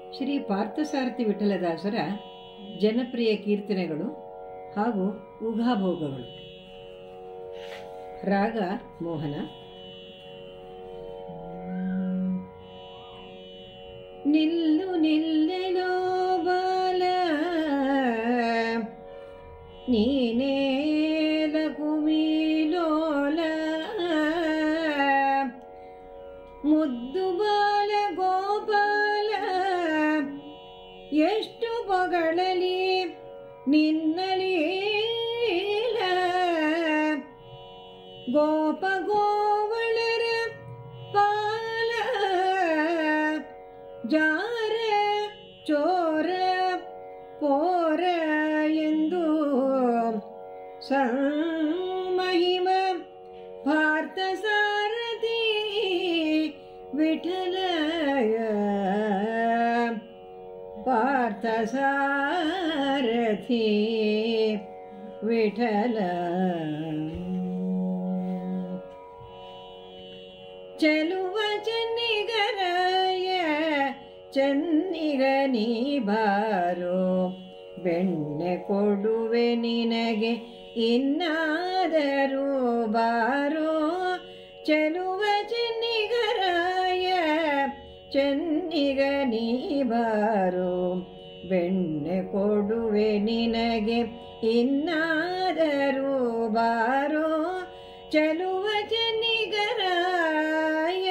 ಶ್ರೀ ಪಾರ್ಥಸಾರಥಿ ವಿಠಲದಾಸರ ಜನಪ್ರಿಯ ಕೀರ್ತನೆಗಳು ಹಾಗೂ ಊಹಾಭೋಗಗಳು. ರಾಗ ಮೋಹನ. ನಿಲ್ಲು ನಿಲ್ಲೆನೋ ಬಾಲ ನೀನೇ ಲಕುಮಿಲೋಲ, ಮುದ್ದು ಬಾಲ ಗೋಪಾಲ ಎಷ್ಟು ಪೊಗಳಲಿ ನಿನ್ನಲೀಲ. ಗೋಪ ಗೋವಳರ ಪಾಲ ಜಾರ ಚೋರ ಪೋರ ಎಂದು ಸಂಮಹಿಮ ಪಾರ್ಥಸಾರಥಿ ವಿಠಲಯ. ಪಾರ್ಥಸಾರಥಿ ವಿಠಲ. ಚಲುವ ಚೆನ್ನಿಗರಾಯ ಚೆನ್ನಿಗ ನೀ ಬಾರೋ, ಬೆಣ್ಣೆ ಕೊಡುವೆ ನಿನಗೆ ಇನ್ನಾದರೂ ಬಾರೋ. ಚಲುವ ಚೆನ್ನಿಗರಾಯ ಚೆನ್ನಿಗ ನೀ ಬಾರೋ, ಬೆಣ್ಣೆ ಕೊಡುವೆ ನಿನಗೆ ಇನ್ನಾದರೂ ಬಾರೋ. ಚಲುವ ಚೆನ್ನಿಗರಾಯ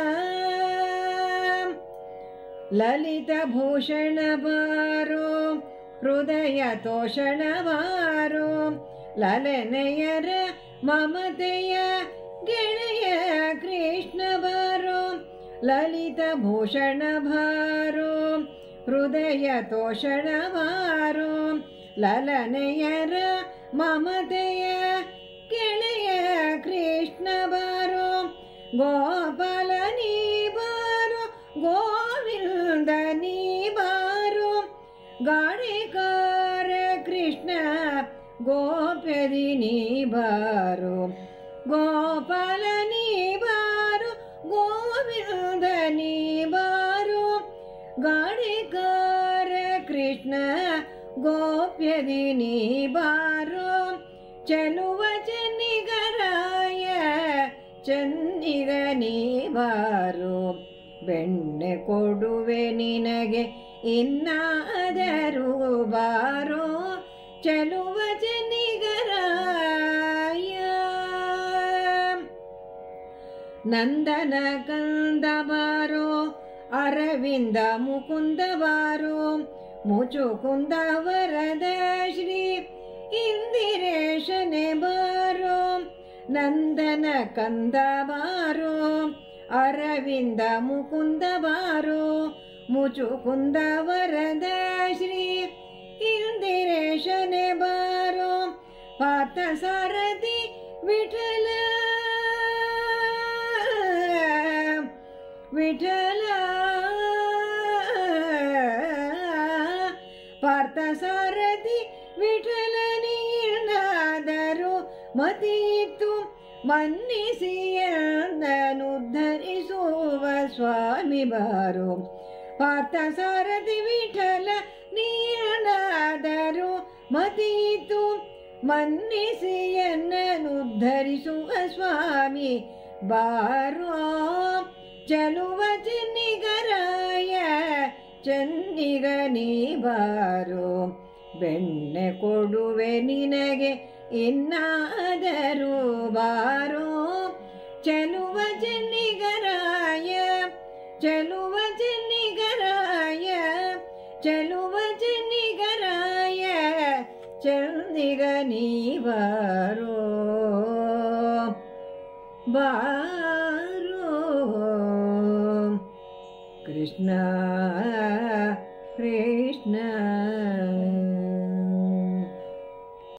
ಲಲಿತ ಭೂಷಣ ಬಾರೋ, ಹೃದಯ ತೋಷಣ ಬಾರೋ. ಲಲನೆಯರ ಮಮತೆಯ ಗೆಳೆಯ ಕೃಷ್ಣ ಬಾರೋ. ಲಲಿತ ಭೂಷಣ ಬಾರೋ, ಹೃದಯ ತೋಷಣ ಬಾರೋ. ಲಲನೆಯರ ಮಮತೆಯ ಗೆಳೆಯ ಕೃಷ್ಣ ಬಾರೋ. ಗೋಪಾಲ ನೀ ಬಾರೋ, ಗೋವಿಂದ ನೀ ಬಾರೋ. ಗಾಳಿಕಾರ ಕೃಷ್ಣ ಗೋಪ್ಯದಿ ನೀ ಬಾರೋ. ಗೋಪಾಲ ನೀ ಬಾರೋ, ಗೋವಿಂದ ನೀ ಬಾರೋ. ಗಾಳಿಕಾರ ಕೃಷ್ಣ ಗೋಪ್ಯದಿ ನೀ ಬಾರೋ. ಚಲುವ ಚೆನ್ನಿಗರಾಯ ಚೆನ್ನಿಗ ನೀ ಬಾರೋ, ಬೆಣ್ಣೆ ಕೊಡುವೆ ನಿನಗೆ ಇನ್ನಾದರೂ ಬಾರೋ. ಚಲುವ ಚೆನ್ನಿಗರಾಯ ನಂದನ ಕಂದ ಬಾರೋ, ಅರವಿಂದ ಮುಕುಂದ ಬಾರೋ. ಮುಚುಕುಂದ ವರದ ಶ್ರೀ ಇಂದಿರೇಶನೆ ಬಾರೋ. ನಂದನ ಕಂದ ಬಾರೋ, ಅರವಿಂದ ಮುಕುಂದ ಬಾರೋ. ಮುಚುಕುಂದ ವರದ ಶ್ರೀ ಇಂದಿರೇಶನೆ ಬಾರೋ. ಪಾರ್ಥಸಾರಥಿ ವಿಠಲ ವಿಠಲ. ಪಾರ್ಥಸಾರಥಿ ವಿಠಲ ನೀನಾದರೂ ಮತಿಯಿತ್ತು ಮನ್ನಿಸಿ ಎಂದನುದ್ಧರಿಸುವ ಸ್ವಾಮಿ ಬಾರೋ. ಪಾರ್ಥಸಾರಥಿ ವಿಠಲ ನೀನಾದರೂ ಮತಿಯಿತ್ತು ಮನ್ನಿಸಿ ಎನ್ನನುದ್ಧರಿಸುವ ಸ್ವಾಮಿ ಬಾರೋ. ಚಲುವ ಚೆನ್ನಿಗರಾಯ ಚೆನ್ನಿಗ ನೀ ಬಾರೋ, ಬೆಣ್ಣೆ ಕೊಡುವೆ ನಿನಗೆ ಇನ್ನಾದರೂ ಬಾರೋ. ಚಲುವ ಚೆನ್ನಿಗರಾಯ ಚಲುವ ಚೆನ್ನಿಗರಾಯ ಚಲುವ ಚೆನ್ನಿಗರಾಯ ಚೆನ್ನಿಗ ನೀ ಬಾರೋ ಬಾರೋ. ಕೃಷ್ಣ